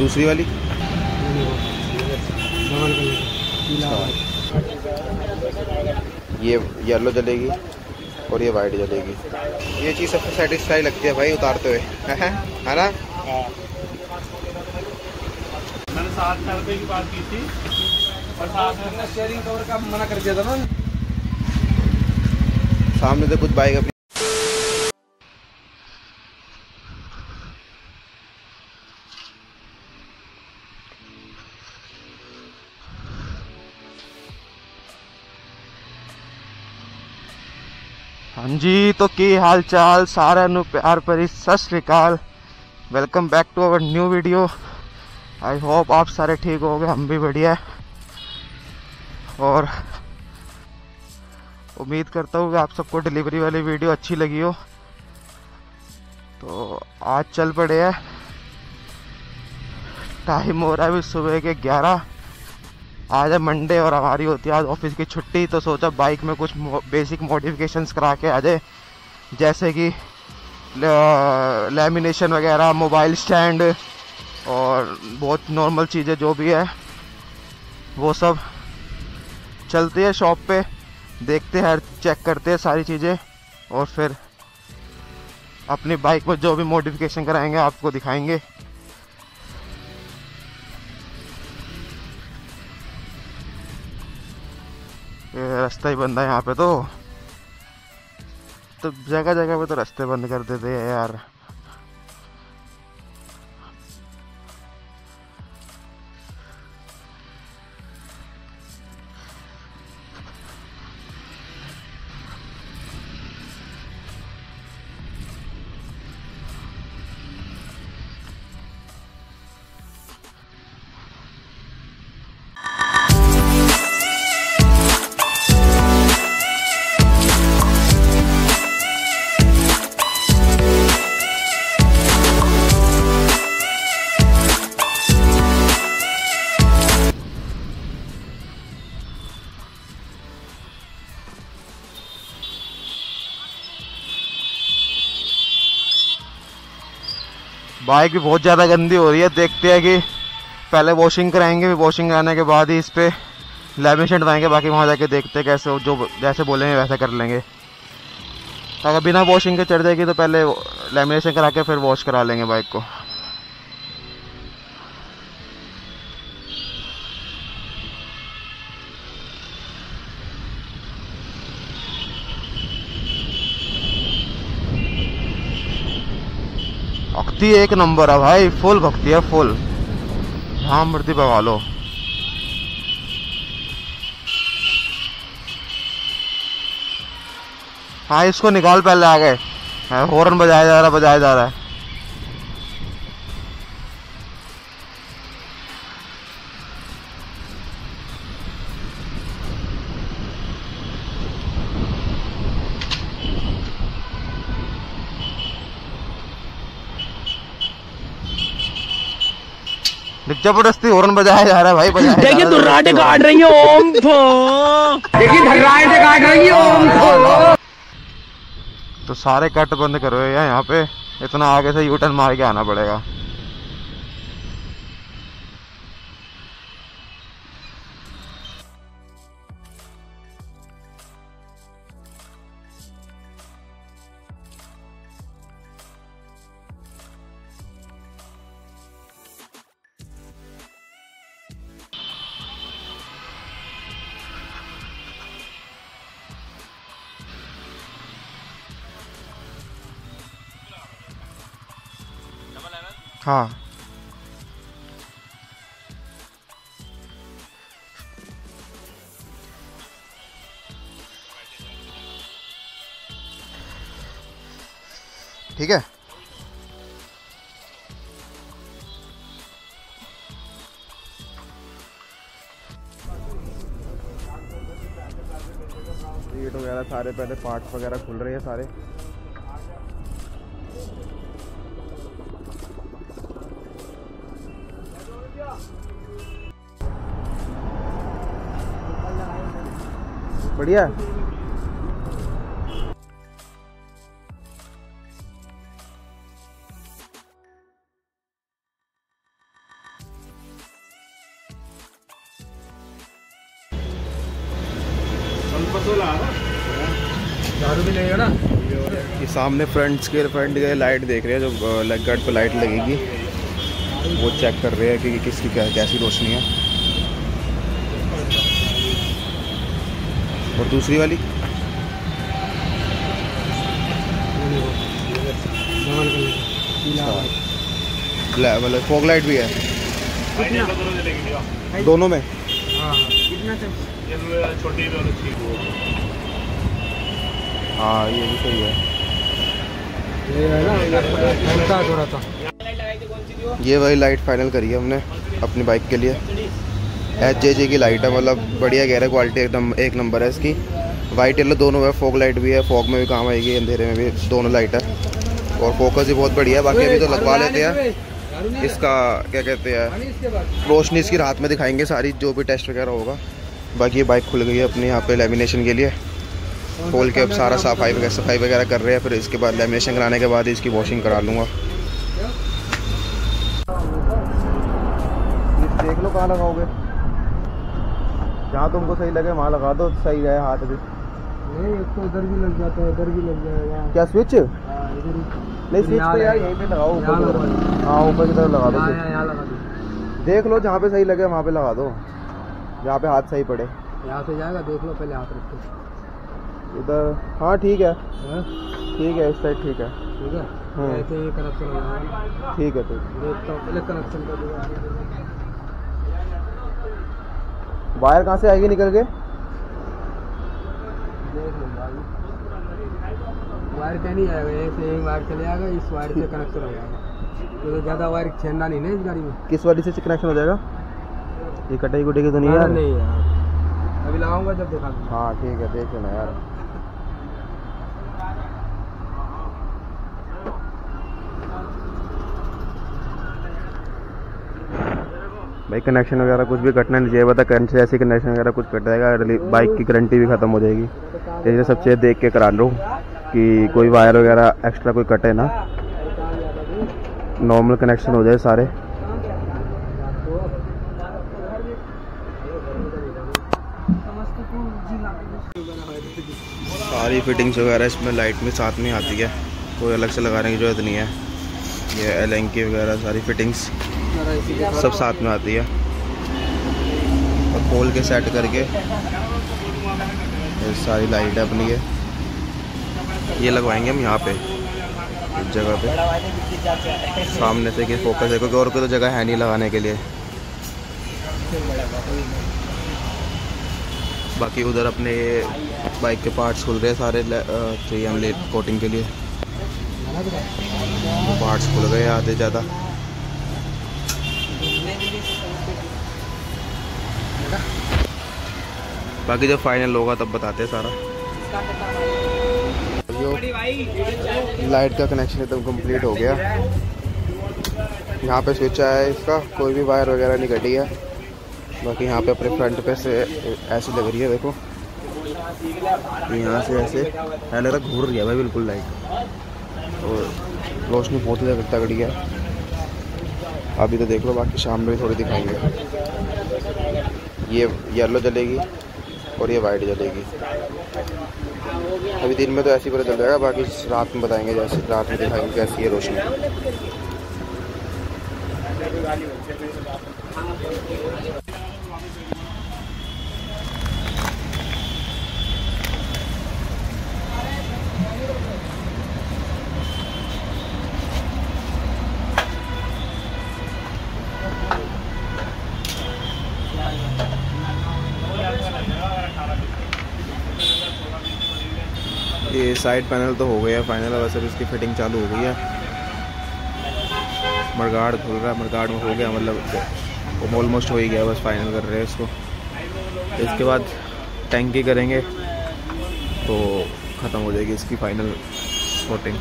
दूसरी वाली ये येलो जलेगी और ये वाइट जलेगी। ये चीज़ सबसे सेटिस्फाई लगती है भाई उतारते हुए, है ना? मैंने 7,000 रुपये की बात की थी और 7,000 शेयरिंग कवर का मना कर दिया था ना। सामने से कुछ बाइक अपनी हाँ जी, तो की हाल चाल सारा नु प्यार भरी सत श्री अकाल। Welcome back to our new video. I hope आप सारे ठीक हो गए, हम भी बढ़िया है और उम्मीद करता हूँ कि आप सबको डिलीवरी वाली वीडियो अच्छी लगी हो। तो आज चल पड़े हैं, टाइम हो रहा है अभी सुबह के 11। आज है मंडे और हमारी होती है आज ऑफिस की छुट्टी, तो सोचा बाइक में कुछ बेसिक मॉडिफिकेशंस करा के आ जाए, जैसे कि लैमिनेशन वगैरह, मोबाइल स्टैंड और बहुत नॉर्मल चीज़ें जो भी है वो सब। चलते हैं शॉप पे, देखते हैं, चेक करते हैं सारी चीज़ें और फिर अपनी बाइक में जो भी मॉडिफिकेशन कराएंगे आपको दिखाएंगे। रास्ता ही बंद है यहाँ पे, तो जगह जगह पे तो रास्ते बंद कर देते हैं यार। बाइक भी बहुत ज़्यादा गंदी हो रही है, देखते हैं कि पहले वॉशिंग कराएंगे, फिर वॉशिंग कराने के बाद ही इस पर लैमिनेशन डलवाएंगे। बाकी वहाँ जाके देखते हैं कैसे, जो जैसे बोलेंगे वैसा कर लेंगे। अगर बिना वॉशिंग के चढ़ जाएगी तो पहले लैमिनेशन करा के फिर वॉश करा लेंगे बाइक को। भक्ति एक नंबर है भाई, फुल भक्ति है, फुल। हाँ मृति भगा लो। हाँ इसको निकाल, पहले आ गए। हॉर्न बजाया जा रहा है, बजाया जा रहा है। जबरदस्ती हॉर्न बजाया जा रहा है भाई, बजाया। देखिए धर्राटे काट रही है ओम फो। देखिए धर्राटे काट रही है ओम फो। तो सारे कट बंद करो यार यहाँ पे, इतना आगे से यू टर्न मार के आना पड़ेगा। हाँ ठीक है। सीट वगैरह सारे पहले पार्ट्स वगैरह खुल रहे हैं सारे। बढ़िया। दारू भी लेगा ना। ये सामने फ्रंट के लाइट देख रहे हैं, जो लेग गार्ड पे लाइट लगेगी वो चेक कर रहे हैं कि किसकी कैसी रोशनी है। और दूसरी वाली मतलब फॉग लाइट भी है दोनों में। छोटी हाँ ये भी सही है। थोड़ा सा ये वही लाइट फाइनल करी है हमने अपनी बाइक के लिए। HJJ की लाइट है, मतलब बढ़िया कह रहा है, क्वालिटी एकदम एक नंबर है इसकी। वाइट येलो दोनों है, फॉग लाइट भी है, फॉग में भी काम आएगी, अंधेरे में भी, दोनों लाइट है। और फोकस भी बहुत बढ़िया है। बाकी अभी तो लगवा लेते हैं इसका क्या कहते हैं, रोशनी इसकी रात में दिखाएंगे सारी, जो भी टेस्ट वगैरह होगा। बाकी ये बाइक खुल गई है अपने यहाँ पे लेमिनेशन के लिए, खोल के अब सारा सफाई वगैरह कर रहे हैं। फिर इसके बाद लेमिनेशन कराने के बाद इसकी वॉशिंग करा लूँगा। देख लो कहाँ लगाओगे, जहाँ तुमको सही लगे वहाँ लगा दो, सही रहे हाथ भी। नहीं तो इधर भी लग जाता है, इधर भी लग जाएगा। क्या स्विच? नहीं स्विच तो यार यहीं पे लगाओ, ऊपर की तरफ। हाँ ऊपर की तरफ लगा दो। यहाँ लगा दो, देख लो जहाँ पे सही लगे वहाँ पे लगा दो, जहाँ पे हाथ सही पड़े। यहाँ से जाएगा, देख लो पहले हाथ रख के इधर। हाँ ठीक है, ठीक है, इस साइड ठीक है, ठीक है। ऐसे ही कनेक्शन हो जाएगा। ठीक है। देखता हूँ पहले कनेक्शन कर दूँगा। वायर कहाँ से आएगी निकल के? देख लो वायर क्या नहीं आएगा, ऐसे एक वायर चले आएगा, इस वायर से कनेक्शन हो जाएगा। तो ज़्यादा वायर छेड़ना नहीं है इस गाड़ी में। किस वाली से कनेक्शन हो जाएगा? ये कटाई कुटाई तो नहीं है? नहीं यार, अभी लगाऊंगा जब दिखा दूँगा। हाँ ठीक है, देख लेना यार। भाई कनेक्शन वगैरह कुछ भी कटना नहीं चाहिए, बता करंट से ऐसे कनेक्शन वगैरह कुछ कट जाएगा, बाइक की गारंटी भी ख़त्म हो जाएगी। इसलिए सब चीज़ देख के करा लो कि कोई वायर वगैरह एक्स्ट्रा कोई कटे ना, नॉर्मल कनेक्शन हो जाए सारे। सारी फिटिंग्स वगैरह इसमें लाइट में साथ में आती है, कोई अलग से लगाने की ज़रूरत नहीं है। ये एलेंकी वगैरह सारी फिटिंग्स सब साथ में आती है। और खोल के सेट करके ये सारी लाइट है अपनी, ये लगवाएंगे हम यहाँ पे इस जगह पे सामने से कि फोकस है, क्योंकि और कोई तो जगह है नहीं लगाने के लिए। बाकी उधर अपने बाइक के पार्ट्स खुल रहे हैं सारे 3M लेट कोटिंग के लिए, पार्ट्स खुल गए आधे ज़्यादा। बाकी जब फाइनल होगा तब बताते हैं सारा। लाइट का कनेक्शन एकदम कंप्लीट हो गया। यहाँ पे स्विच आया है इसका, कोई भी वायर वगैरह नहीं कटी है। बाकी यहाँ पे अपने फ्रंट पे से ऐसी लग रही है, देखो यहाँ से ऐसे ऐसा लग रहा घूर रही है भाई बिल्कुल लाइट, और रोशनी बहुत ही तगड़ी है। अभी तो देख लो, बाकी शाम में भी थोड़ी दिखाएंगे। ये येलो जलेगी और ये वाइट जलेगी। अभी दिन में तो ऐसे ही पता चल जाएगा, बाकी रात में बताएंगे, जैसे रात में दिखाएंगे कैसी है रोशनी। ये साइड पैनल तो हो गया फाइनल, वैसे भी इसकी फिटिंग चालू हो गई है। मडगार्ड खुल रहा है, मडगार्ड में हो गया, मतलब ऑलमोस्ट हो ही गया, बस फाइनल कर रहे हैं इसको। इसके बाद टैंकी करेंगे तो ख़त्म हो जाएगी इसकी फाइनल कोटिंग।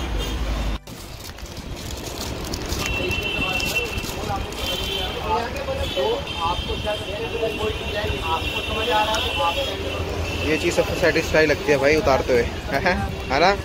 ये चीज़ सबसे सेटिस्फाई लगती है भाई उतारते हुए, है ना?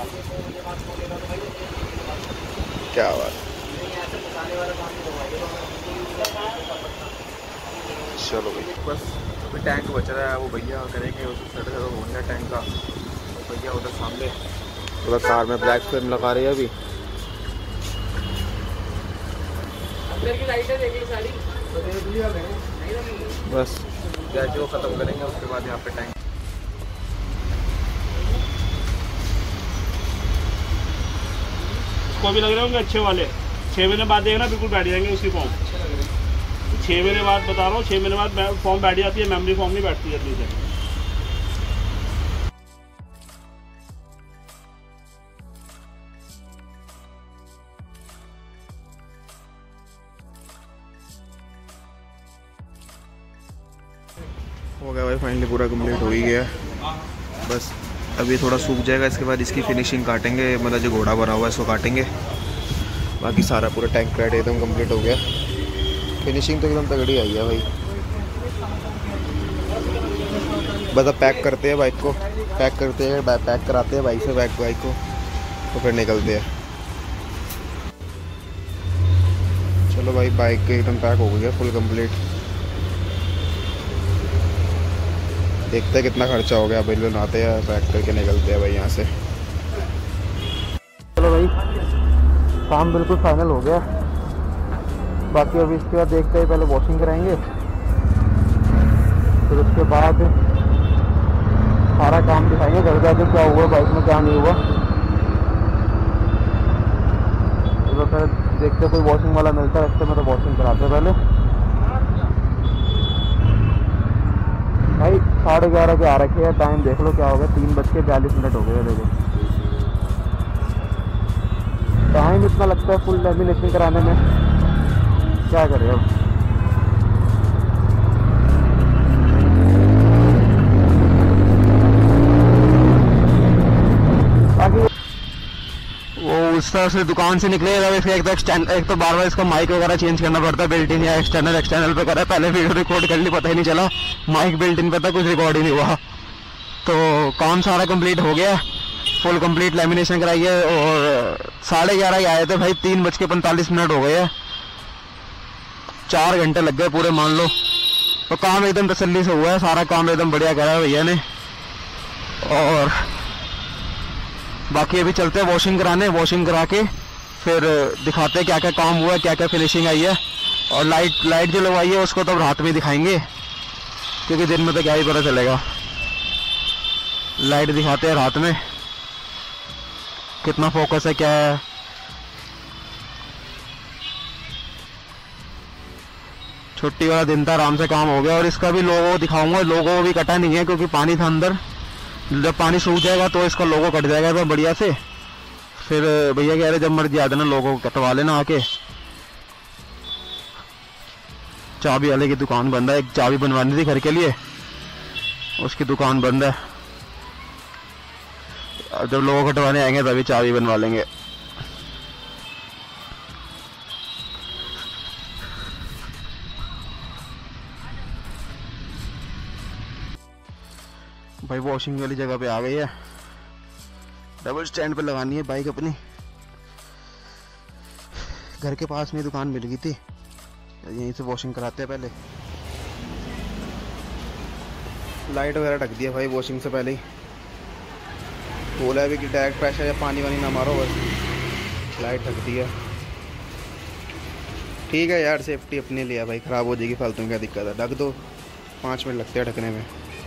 क्या बात। चलो भाई बस अभी टैंक बच रहा है, वो भैया करेंगे, उस साइड से हो गया टैंक का। भैया उधर सामने उधर कार में ब्लैक फिल्म लगा रही है अभी। अंदर की लाइटें देखिए सारी बस जैसे वो ख़त्म करेंगे उसके बाद यहाँ पे टैंक। उसको भी लग रहे होंगे अच्छे वाले। 6 महीने बाद देखना बिल्कुल बैठ जाएंगे उसकी फॉर्म। 6 महीने बाद बता रहा हूँ, 6 महीने बाद फॉर्म बैठ जाती है, मेमोरी फॉर्म नहीं बैठती जल्दी से। हो गया भाई, फाइनली पूरा कंप्लीट हो ही गया। बस अभी थोड़ा सूख जाएगा, इसके बाद इसकी फिनिशिंग काटेंगे, मतलब जो घोड़ा बना हुआ है इसको काटेंगे। बाकी सारा पूरा टैंक राइड एकदम कंप्लीट हो गया। फिनिशिंग तो एकदम तगड़ी आई है भाई। बस अब पैक करते हैं बाइक को, पैक करते हैं, पैक कराते हैं बाइक से बाइक को, तो फिर निकलते हैं। चलो भाई, बाइक एकदम पैक हो गया फुल कंप्लीट। देखते हैं कितना खर्चा हो गया। बिल बनाते हैं, पैक करके निकलते हैं भाई यहाँ से। चलो भाई, काम बिल्कुल फाइनल हो गया। बाकी अभी इसके बाद देखते हैं, पहले वॉशिंग कराएंगे, फिर उसके बाद सारा काम दिखाएंगे घर जाके, क्या हुआ बाइक में क्या नहीं हुआ। तो फिर देखते कोई वॉशिंग वाला मिलता है रास्ते में तो वॉशिंग कराते हैं पहले। भाई 11:30 के आ रखे हैं, टाइम देख लो क्या हो गया, 3:42 हो गए। देखो टाइम इतना लगता है फुल लैमिनेशन कराने में, क्या करें अब। वो उस तरह से दुकान से निकले एक तो बार बार इसका माइक वगैरह चेंज करना पड़ता है, बिल्ट इन या एक्सटर्नल पे करा। पहले वीडियो रिकॉर्ड कर ली, पता ही नहीं चला माइक बिल्ट इन पे था, कुछ रिकॉर्ड ही नहीं हुआ। तो काम सारा कंप्लीट हो गया, फुल कंप्लीट लैमिनेशन कराई है। और 11:30 आए थे भाई, 3:45 हो गए हैं, 4 घंटे लग गए पूरे मान लो। तो काम एकदम तसल्ली से हुआ है, सारा काम एकदम बढ़िया करा है भैया ने। और बाकी अभी चलते हैं वॉशिंग कराने, वॉशिंग करा के फिर दिखाते हैं क्या क्या काम हुआ है, क्या क्या फिनिशिंग आई है। और लाइट जो लगवाई है उसको तो अब रात में दिखाएंगे, क्योंकि दिन में तो क्या ही पता चलेगा। लाइट दिखाते हैं रात में कितना फोकस है, क्या है। छुट्टी वाला दिन था, आराम से काम हो गया। और इसका भी लोगो दिखाऊंगा, लोगो भी कटा नहीं है क्योंकि पानी था अंदर। जब पानी सूख जाएगा तो इसका लोगो कट जाएगा तो बढ़िया से। फिर भैया कह रहे जब मर्जी आ देना, लोगो कटवा लेना आके। चाबी वाले की दुकान बंद है, एक चाबी बनवानी थी घर के लिए, उसकी दुकान बंद है। जब लोगो कटवाने आएंगे तभी चाबी बनवा लेंगे। भाई वॉशिंग वाली जगह पे आ गई है, डबल स्टैंड पे लगानी है बाइक अपनी। घर के पास में दुकान मिल गई थी, यहीं से वॉशिंग कराते हैं। पहले लाइट वगैरह ढक दिया भाई वॉशिंग से पहले ही। बोला है भी कि डायरेक्ट प्रेशर या पानी वानी ना मारो, बस लाइट ढक दिया। ठीक है यार, सेफ्टी अपने लिए भाई, ख़राब हो जाएगी फालतू में, क्या दिक्कत है। ढक दो, 5 मिनट लगते हैं ढकने में।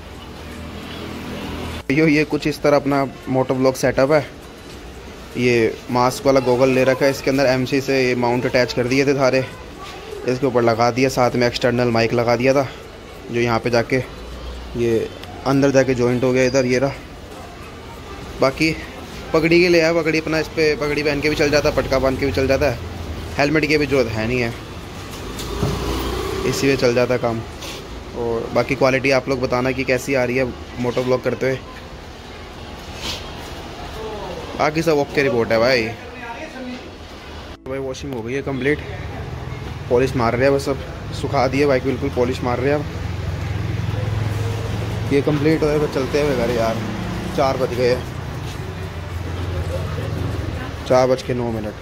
ये कुछ इस तरह अपना मोटो ब्लॉग सेटअप है। ये मास्क वाला गॉगल ले रखा है, इसके अंदर MC से ये माउंट अटैच कर दिए थे सारे, इसके ऊपर लगा दिया। साथ में एक्सटर्नल माइक लगा दिया था, जो यहाँ पे जाके ये अंदर जाके जॉइंट हो गया इधर, ये रहा। बाकी पगड़ी के लिए है, पगड़ी अपना इस पर पगड़ी पहन के भी चल जाता है, पटका बांध के भी चल जाता है। हेलमेट की भी जरूरत है नहीं है, इसी में चल जाता है काम। और बाकी क्वालिटी आप लोग बताना कि कैसी आ रही है मोटो ब्लॉग करते हुए। बाकी सब ओके रिपोर्ट है भाई। वॉशिंग हो गई है कंप्लीट, पॉलिश मार रहे हैं बस, अब सुखा दिए बाइक, बिल्कुल पॉलिश मार रहे हैं। अब ये कंप्लीट हो गया, चलते हुए घर यार। 4 बज गए, 4:09।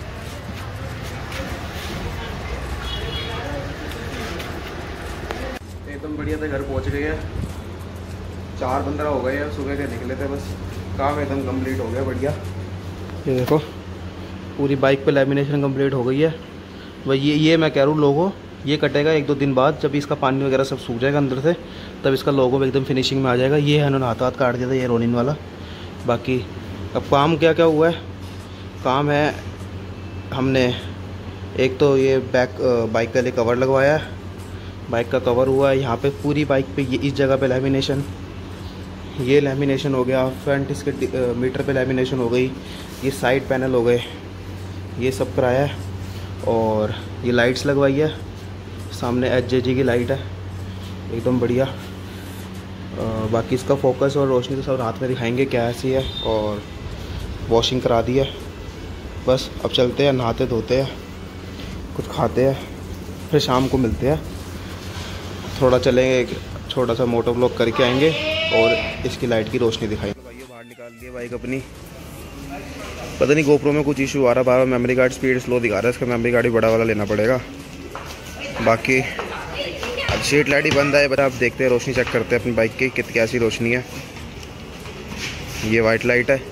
एकदम बढ़िया थे, घर पहुँच गए हैं। 4:15 हो गए हैं, सुबह के निकले थे, बस काम एकदम कंप्लीट हो गया बढ़िया। ये देखो पूरी बाइक पे लैमिनेशन कंप्लीट हो गई है। वही ये मैं कह रहा हूँ लोगो ये कटेगा 1-2 दिन बाद, जब इसका पानी वगैरह सब सूख जाएगा अंदर से, तब इसका लोगो एकदम फिनिशिंग में आ जाएगा। ये है उन्होंने हाथ काट दिया था, ये रोनिन वाला। बाकी अब काम क्या क्या हुआ है, काम है हमने एक तो ये बाइक के लिए कवर लगवाया है, बाइक का कवर हुआ है यहाँ पे पूरी बाइक पे, ये इस जगह पे लैमिनेशन, ये लैमिनेशन हो गया, फ्रंट इसके मीटर पे लैमिनेशन हो गई, ये साइड पैनल हो गए, ये सब कराया है। और ये लाइट्स लगवाई है, सामने HJG की लाइट है एकदम बढ़िया। बाकी इसका फोकस और रोशनी तो सब रात में दिखाएंगे क्या ऐसी है। और वॉशिंग करा दी है, बस अब चलते हैं, नहाते धोते हैं, कुछ खाते हैं, फिर शाम को मिलते हैं। थोड़ा चलेंगे, छोटा सा मोटो ब्लॉग करके आएंगे और इसकी लाइट की रोशनी दिखाएंगे। भाई बाहर निकाल दिया बाइक अपनी, पता नहीं गोप्रो में कुछ इशू आ रहा है, बार मेमोरी कार्ड स्पीड स्लो दिखा रहा है, इसका मेमोरी कार्ड भी बड़ा वाला लेना पड़ेगा। बाकी अब स्ट्रीट लाइट ही बंद है, बट आप देखते हैं, रोशनी चेक करते हैं अपनी बाइक की कितनी कैसी रोशनी है। ये वाइट लाइट है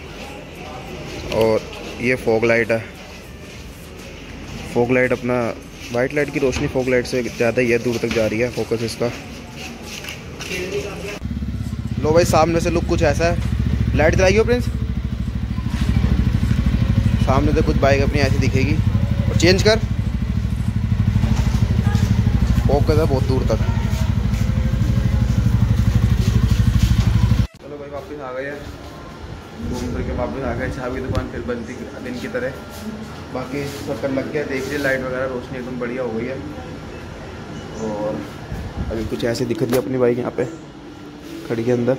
और ये फॉग लाइट है। फॉग लाइट अपना वाइट लाइट की रोशनी फॉग लाइट से ज़्यादा ही है, दूर तक जा रही है फोकस इसका। लो भाई सामने से लुक कुछ ऐसा है, लाइट जलाई हो प्रिंस, सामने से कुछ बाइक अपनी ऐसी दिखेगी। और चेंज कर, फोकस है बहुत दूर तक। चलो भाई वापस आ गए हैं, घूम फिर के वापस आ गए। चाबी दुकान फिर बंद थी दिन की तरह, बाकी चक्कर लग गया। देख लीजिए लाइट वगैरह रोशनी एकदम बढ़िया हो गई है। और अभी कुछ ऐसे दिख रही है अपनी बाइक यहाँ पे खड़ी के अंदर।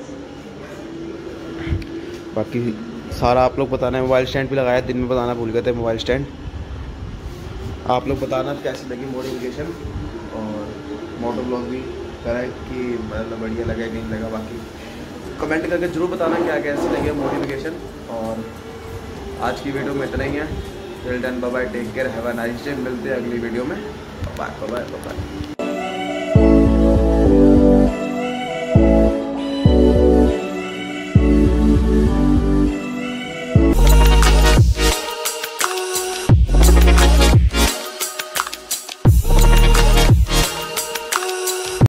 बाकी सारा आप लोग बताना है, मोबाइल स्टैंड भी लगाया, दिन में बताना भूल गए थे मोबाइल स्टैंड। आप लोग बताना कैसी लगी मॉडिफिकेशन, और मोटो ब्लॉग भी करा कि मतलब बढ़िया लगा नहीं लगा। बाकी कमेंट करके जरूर बताना क्या कैसी लगी मॉडिफिकेशन। और आज की वीडियो में इतना ही है। Till then bye bye, take care, have a nice day. मिलते हैं अगली वीडियो में। Bye bye bye.